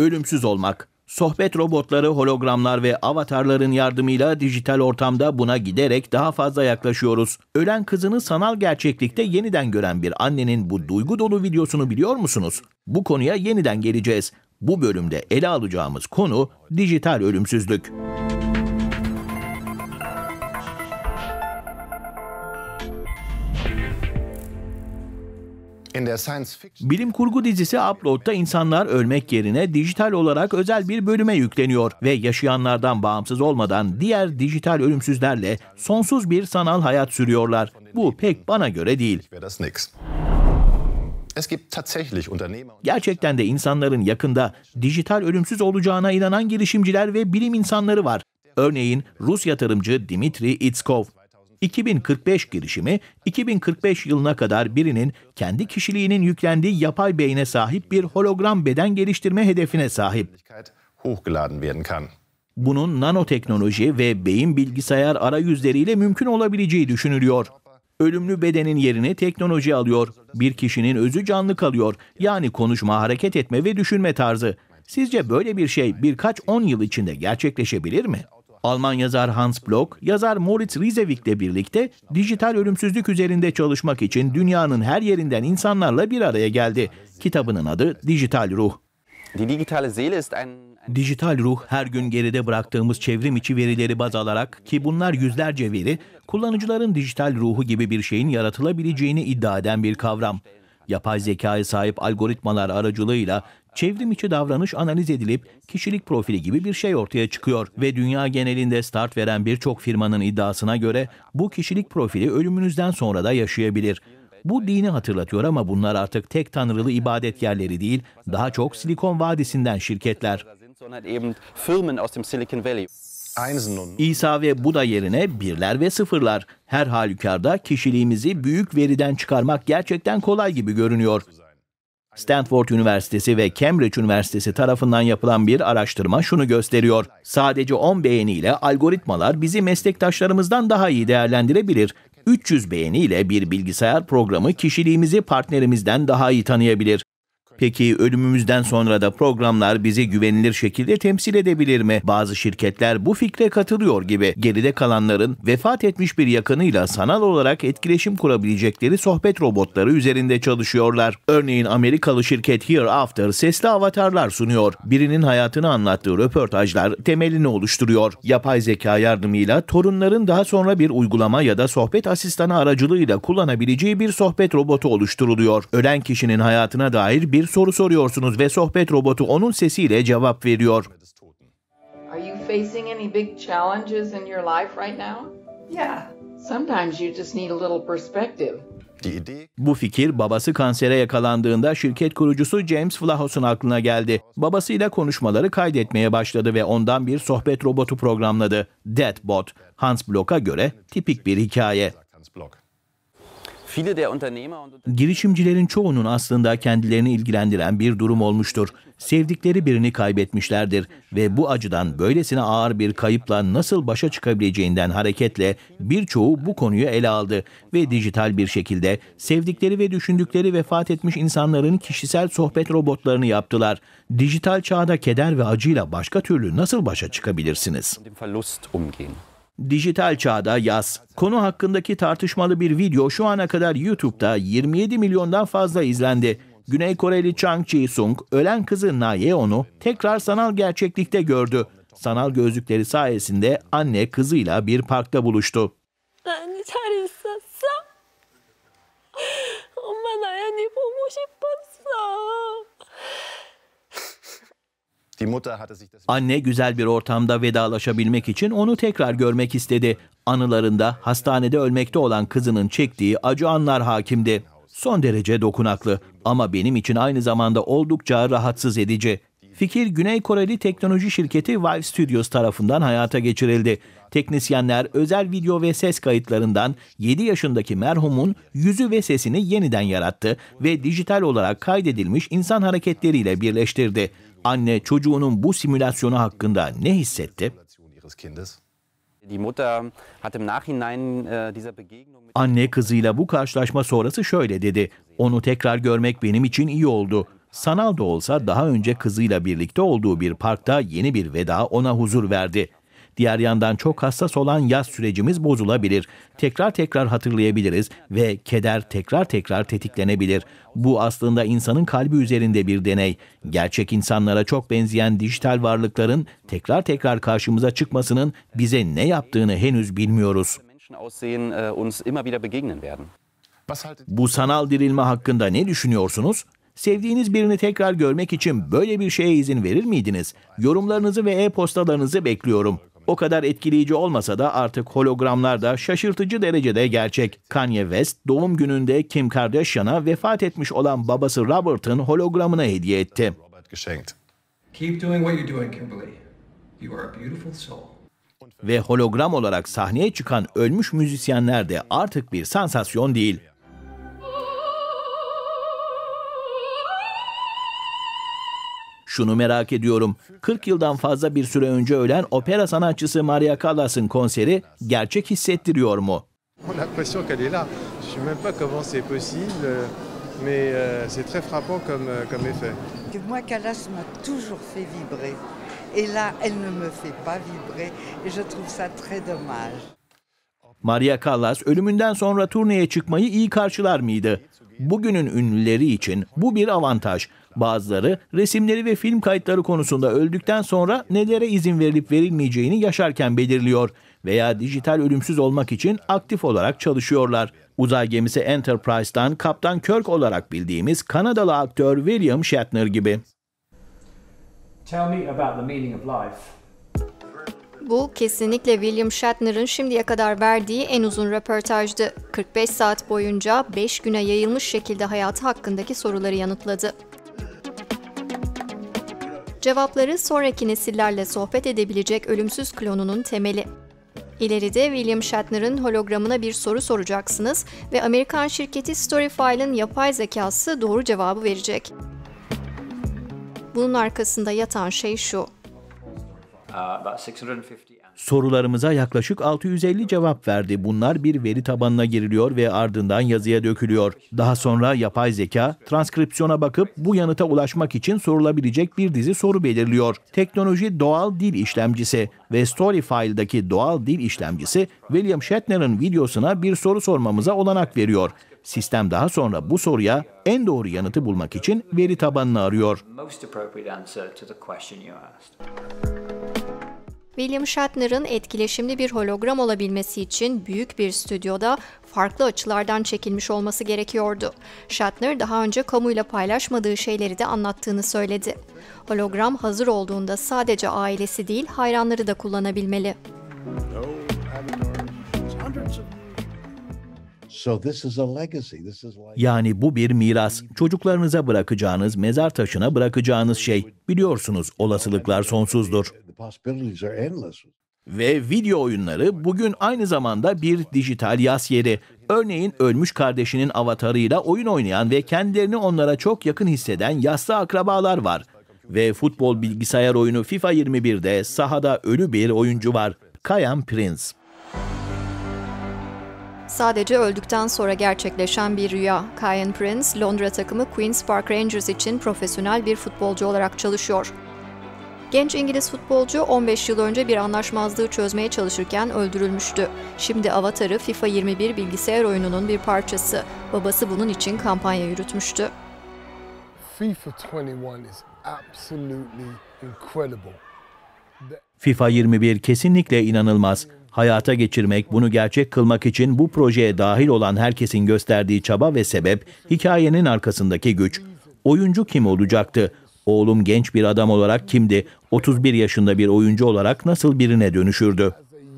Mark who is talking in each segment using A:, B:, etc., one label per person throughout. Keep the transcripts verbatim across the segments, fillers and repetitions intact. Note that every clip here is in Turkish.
A: Ölümsüz olmak. Sohbet robotları, hologramlar ve avatarların yardımıyla dijital ortamda buna giderek daha fazla yaklaşıyoruz. Ölen kızını sanal gerçeklikte yeniden gören bir annenin bu duygu dolu videosunu biliyor musunuz? Bu konuya yeniden geleceğiz. Bu bölümde ele alacağımız konu dijital ölümsüzlük. Bilim kurgu dizisi Upload'da insanlar ölmek yerine dijital olarak özel bir bölüme yükleniyor ve yaşayanlardan bağımsız olmadan diğer dijital ölümsüzlerle sonsuz bir sanal hayat sürüyorlar. Bu pek bana göre değil. Gerçekten de insanların yakında dijital ölümsüz olacağına inanan girişimciler ve bilim insanları var. Örneğin Rus yatırımcı Dmitri Itskov. iki bin kırk beş girişimi, iki bin kırk beş yılına kadar birinin kendi kişiliğinin yüklendiği yapay beyne sahip bir hologram beden geliştirme hedefine sahip. Bunun nanoteknoloji ve beyin bilgisayar arayüzleriyle mümkün olabileceği düşünülüyor. Ölümlü bedenin yerini teknoloji alıyor. Bir kişinin özü canlı kalıyor. Yani konuşma, hareket etme ve düşünme tarzı. Sizce böyle bir şey birkaç on yıl içinde gerçekleşebilir mi? Alman yazar Hans Bloch, yazar Moritz Riesewig birlikte dijital ölümsüzlük üzerinde çalışmak için dünyanın her yerinden insanlarla bir araya geldi. Kitabının adı Dijital Ruh. Dijital ruh, her gün geride bıraktığımız çevrim içi verileri baz alarak, ki bunlar yüzlerce veri, kullanıcıların dijital ruhu gibi bir şeyin yaratılabileceğini iddia eden bir kavram. Yapay zekaya sahip algoritmalar aracılığıyla çevrim içi davranış analiz edilip kişilik profili gibi bir şey ortaya çıkıyor ve dünya genelinde start veren birçok firmanın iddiasına göre bu kişilik profili ölümünüzden sonra da yaşayabilir. Bu dini hatırlatıyor ama bunlar artık tek tanrılı ibadet yerleri değil, daha çok Silikon Vadisi'nden şirketler. İsa ve Buda yerine birler ve sıfırlar. Her halükarda kişiliğimizi büyük veriden çıkarmak gerçekten kolay gibi görünüyor. Stanford Üniversitesi ve Cambridge Üniversitesi tarafından yapılan bir araştırma şunu gösteriyor. Sadece on beğeniyle algoritmalar bizi meslektaşlarımızdan daha iyi değerlendirebilir. üç yüz beğeniyle bir bilgisayar programı kişiliğimizi partnerimizden daha iyi tanıyabilir. Peki ölümümüzden sonra da programlar bizi güvenilir şekilde temsil edebilir mi? Bazı şirketler bu fikre katılıyor gibi. Geride kalanların vefat etmiş bir yakınıyla sanal olarak etkileşim kurabilecekleri sohbet robotları üzerinde çalışıyorlar. Örneğin Amerikalı şirket Hereafter sesli avatarlar sunuyor. Birinin hayatını anlattığı röportajlar temelini oluşturuyor. Yapay zeka yardımıyla torunların daha sonra bir uygulama ya da sohbet asistanı aracılığıyla kullanabileceği bir sohbet robotu oluşturuluyor. Ölen kişinin hayatına dair bir soru soruyorsunuz ve sohbet robotu onun sesiyle cevap veriyor.
B: Are you facing any big challenges in your life right now? Yeah. Sometimes you just need a little perspective.
A: Bu fikir babası kansere yakalandığında şirket kurucusu James Vlahos'un aklına geldi. Babasıyla konuşmaları kaydetmeye başladı ve ondan bir sohbet robotu programladı. Deathbot, Hans Bloch'a göre tipik bir hikaye. Girişimcilerin çoğunun aslında kendilerini ilgilendiren bir durum olmuştur. Sevdikleri birini kaybetmişlerdir ve bu acıdan böylesine ağır bir kayıpla nasıl başa çıkabileceğinden hareketle birçoğu bu konuyu ele aldı ve dijital bir şekilde sevdikleri ve düşündükleri vefat etmiş insanların kişisel sohbet robotlarını yaptılar. Dijital çağda keder ve acıyla başka türlü nasıl başa çıkabilirsiniz? Dijital çağda yaz. Konu hakkındaki tartışmalı bir video şu ana kadar YouTube'da yirmi yedi milyondan fazla izlendi. Güney Koreli Chang Ji-sung, ölen kızı Na Yeon'u tekrar sanal gerçeklikte gördü. Sanal gözlükleri sayesinde anne kızıyla bir parkta buluştu.
C: Anne, 잘 있었어? 엄마 나연이 보고 싶었어.
A: Anne güzel bir ortamda vedalaşabilmek için onu tekrar görmek istedi. Anılarında hastanede ölmekte olan kızının çektiği acı anlar hakimdi. Son derece dokunaklı ama benim için aynı zamanda oldukça rahatsız edici. Fikir Güney Koreli teknoloji şirketi Vive Studios tarafından hayata geçirildi. Teknisyenler özel video ve ses kayıtlarından yedi yaşındaki merhumun yüzü ve sesini yeniden yarattı ve dijital olarak kaydedilmiş insan hareketleriyle birleştirdi. Anne çocuğunun bu simülasyonu hakkında ne hissetti? Anne kızıyla bu karşılaşma sonrası şöyle dedi. Onu tekrar görmek benim için iyi oldu. Sanal da olsa daha önce kızıyla birlikte olduğu bir parkta yeni bir veda ona huzur verdi. Diğer yandan çok hassas olan yaz sürecimiz bozulabilir. Tekrar tekrar hatırlayabiliriz ve keder tekrar tekrar tetiklenebilir. Bu aslında insanın kalbi üzerinde bir deney. Gerçek insanlara çok benzeyen dijital varlıkların tekrar tekrar karşımıza çıkmasının bize ne yaptığını henüz bilmiyoruz. Bu sanal dirilme hakkında ne düşünüyorsunuz? Sevdiğiniz birini tekrar görmek için böyle bir şeye izin verir miydiniz? Yorumlarınızı ve e-postalarınızı bekliyorum. O kadar etkileyici olmasa da artık hologramlar da şaşırtıcı derecede gerçek. Kanye West doğum gününde Kim Kardashian'a vefat etmiş olan babası Robert'ın hologramını hediye etti.
D: Keep doing what you're doing, Kimberly. You are a beautiful soul.
A: Ve hologram olarak sahneye çıkan ölmüş müzisyenler de artık bir sansasyon değil. Şunu merak ediyorum, kırk yıldan fazla bir süre önce ölen opera sanatçısı Maria Callas'ın konseri gerçek hissettiriyor mu?
E: On a l'impression qu'elle est là. Je sais même pas comment c'est possible, mais c'est très frappant comme comme effet.
F: Moi, Callas m'a toujours fait vibrer. Et là, elle ne me fait pas vibrer. Et je trouve ça très dommage.
A: Maria Callas ölümünden sonra turneye çıkmayı iyi karşılar mıydı? Bugünün ünlüleri için bu bir avantaj. Bazıları resimleri ve film kayıtları konusunda öldükten sonra nelere izin verilip verilmeyeceğini yaşarken belirliyor veya dijital ölümsüz olmak için aktif olarak çalışıyorlar. Uzay gemisi Enterprise'dan Kaptan Kirk olarak bildiğimiz Kanadalı aktör William Shatner gibi.
D: Tell me about the meaning of life.
G: Bu kesinlikle William Shatner'ın şimdiye kadar verdiği en uzun röportajdı. kırk beş saat boyunca beş güne yayılmış şekilde hayatı hakkındaki soruları yanıtladı. Cevapları sonraki nesillerle sohbet edebilecek ölümsüz klonunun temeli. İleride William Shatner'ın hologramına bir soru soracaksınız ve Amerikan şirketi Storyfile'ın yapay zekası doğru cevabı verecek. Bunun arkasında yatan şey şu.
A: Sorularımıza yaklaşık altı yüz elli cevap verdi. Bunlar bir veri tabanına giriliyor ve ardından yazıya dökülüyor. Daha sonra yapay zeka transkripsiyona bakıp bu yanıta ulaşmak için sorulabilecek bir dizi soru belirliyor. Teknoloji doğal dil işlemcisi ve Storyfile'daki doğal dil işlemcisi William Shatner'ın videosuna bir soru sormamıza olanak veriyor. Sistem daha sonra bu soruya en doğru yanıtı bulmak için veri tabanını arıyor.
G: William Shatner'ın etkileşimli bir hologram olabilmesi için büyük bir stüdyoda farklı açılardan çekilmiş olması gerekiyordu. Shatner daha önce kamuyla paylaşmadığı şeyleri de anlattığını söyledi. Hologram hazır olduğunda sadece ailesi değil, hayranları da kullanabilmeli.
A: Yani bu bir miras. Çocuklarınıza bırakacağınız, mezar taşına bırakacağınız şey. Biliyorsunuz, olasılıklar sonsuzdur. Ve video oyunları bugün aynı zamanda bir dijital yas yeri. Örneğin ölmüş kardeşinin avatarıyla oyun oynayan ve kendilerini onlara çok yakın hisseden yaslı akrabalar var. Ve futbol bilgisayar oyunu FIFA yirmi bir'de sahada ölü bir oyuncu var. Kyan Prince.
G: Sadece öldükten sonra gerçekleşen bir rüya. Kyan Prince, Londra takımı Queen's Park Rangers için profesyonel bir futbolcu olarak çalışıyor. Genç İngiliz futbolcu on beş yıl önce bir anlaşmazlığı çözmeye çalışırken öldürülmüştü. Şimdi avatarı FIFA yirmi bir bilgisayar oyununun bir parçası. Babası bunun için kampanya yürütmüştü.
H: FIFA yirmi bir is absolutely incredible.
A: FIFA yirmi bir kesinlikle inanılmaz. Hayata geçirmek, bunu gerçek kılmak için bu projeye dahil olan herkesin gösterdiği çaba ve sebep, hikayenin arkasındaki güç. Oyuncu kim olacaktı? Oğlum genç bir adam olarak kimdi? otuz bir yaşında bir oyuncu olarak nasıl birine dönüşürdü?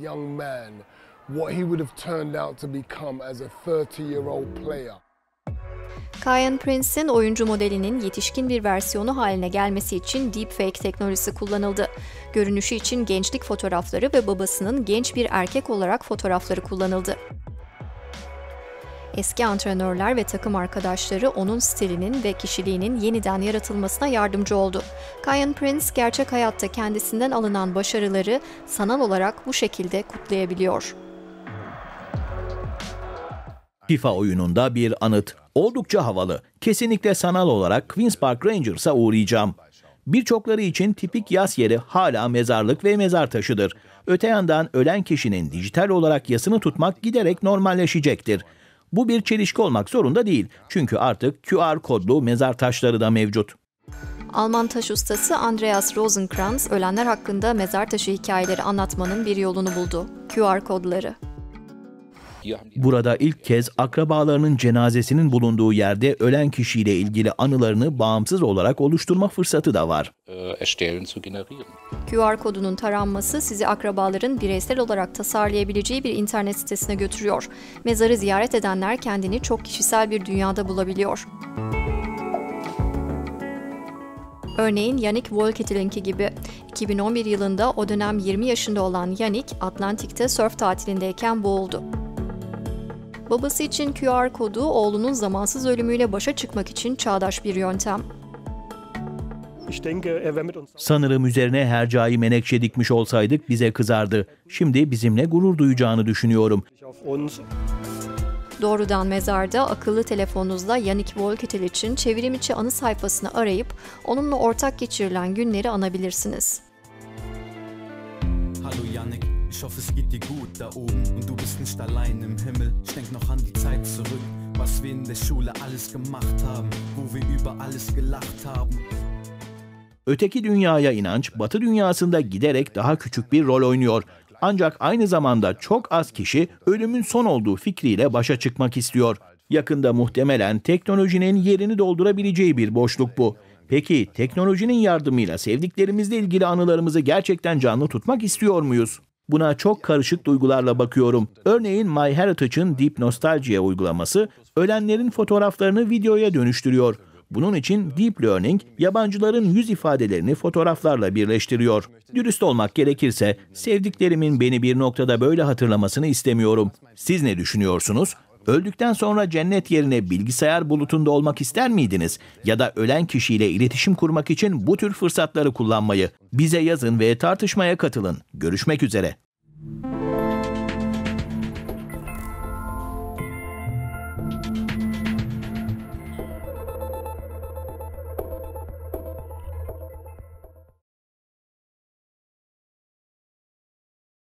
G: Kyan Prince'in oyuncu modelinin yetişkin bir versiyonu haline gelmesi için deepfake teknolojisi kullanıldı. Görünüşü için gençlik fotoğrafları ve babasının genç bir erkek olarak fotoğrafları kullanıldı. Eski antrenörler ve takım arkadaşları onun stilinin ve kişiliğinin yeniden yaratılmasına yardımcı oldu. Kyan Prince gerçek hayatta kendisinden alınan başarıları sanal olarak bu şekilde kutlayabiliyor.
A: FIFA oyununda bir anıt. Oldukça havalı. Kesinlikle sanal olarak Queen's Park Rangers'a uğrayacağım. Birçokları için tipik yas yeri hala mezarlık ve mezar taşıdır. Öte yandan ölen kişinin dijital olarak yasını tutmak giderek normalleşecektir. Bu bir çelişki olmak zorunda değil. Çünkü artık Q R kodlu mezar taşları da mevcut.
G: Alman taş ustası Andreas Rosenkrantz, ölenler hakkında mezar taşı hikayeleri anlatmanın bir yolunu buldu. Q R kodları.
A: Burada ilk kez akrabalarının cenazesinin bulunduğu yerde ölen kişiyle ilgili anılarını bağımsız olarak oluşturma fırsatı da var.
G: Q R kodunun taranması sizi akrabaların bireysel olarak tasarlayabileceği bir internet sitesine götürüyor. Mezarı ziyaret edenler kendini çok kişisel bir dünyada bulabiliyor. Örneğin Yannick Volkettel'inki gibi. iki bin on bir yılında o dönem yirmi yaşında olan Yannick, Atlantik'te sörf tatilindeyken boğuldu. Babası için Q R kodu oğlunun zamansız ölümüyle başa çıkmak için çağdaş bir yöntem.
A: Sanırım üzerine hercai menekşe dikmiş olsaydık bize kızardı. Şimdi bizimle gurur duyacağını düşünüyorum.
G: Doğrudan mezarda akıllı telefonunuzla Yannick Volkettel için çevrim içi anı sayfasını arayıp onunla ortak geçirilen günleri anabilirsiniz.
I: Hallo Yannick, ich hoffe es geht dir gut da oben und du bist nicht allein im Himmel. Ich denk noch an die Zeit zurück, was wir in der Schule alles gemacht haben, wo wir über alles gelacht haben.
A: Öteki dünyaya inanç, Batı dünyasında giderek daha küçük bir rol oynuyor. Ancak aynı zamanda çok az kişi ölümün son olduğu fikriyle başa çıkmak istiyor. Yakında muhtemelen teknolojinin yerini doldurabileceği bir boşluk bu. Peki teknolojinin yardımıyla sevdiklerimizle ilgili anılarımızı gerçekten canlı tutmak istiyor muyuz? Buna çok karışık duygularla bakıyorum. Örneğin MyHeritage'ın Deep Nostalgia uygulaması ölenlerin fotoğraflarını videoya dönüştürüyor. Bunun için Deep Learning, yabancıların yüz ifadelerini fotoğraflarla birleştiriyor. Dürüst olmak gerekirse, sevdiklerimin beni bir noktada böyle hatırlamasını istemiyorum. Siz ne düşünüyorsunuz? Öldükten sonra cennet yerine bilgisayar bulutunda olmak ister miydiniz? Ya da ölen kişiyle iletişim kurmak için bu tür fırsatları kullanmayı? Bize yazın ve tartışmaya katılın. Görüşmek üzere.